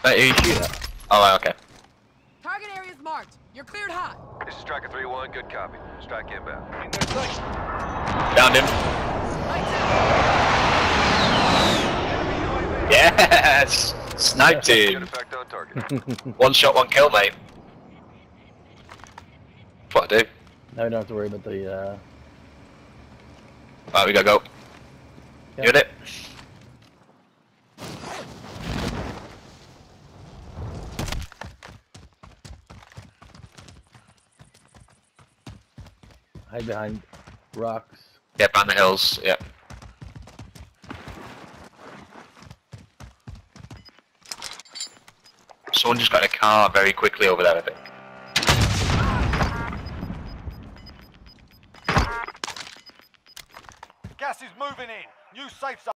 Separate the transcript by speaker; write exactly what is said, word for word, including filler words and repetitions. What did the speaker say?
Speaker 1: Wait, who you shoot at? Oh, right, okay.
Speaker 2: Target area is marked. You're cleared hot.
Speaker 3: This is Striker three one, good copy. Strike inbound.
Speaker 4: In their sight.
Speaker 1: Downed him.
Speaker 2: Lights out.
Speaker 1: Yes! Sniped
Speaker 3: Good
Speaker 1: him.
Speaker 3: effect on target.
Speaker 1: One shot, one kill, mate. That's what I do.
Speaker 5: Now we don't have to worry about the, uh...
Speaker 1: Right, we gotta go.
Speaker 5: Yeah.
Speaker 1: You in it?
Speaker 5: hide behind rocks.
Speaker 1: Yeah, behind the hills, yeah. Someone just got in a car very quickly over there, I think.
Speaker 4: Gas is moving in. New safe zone.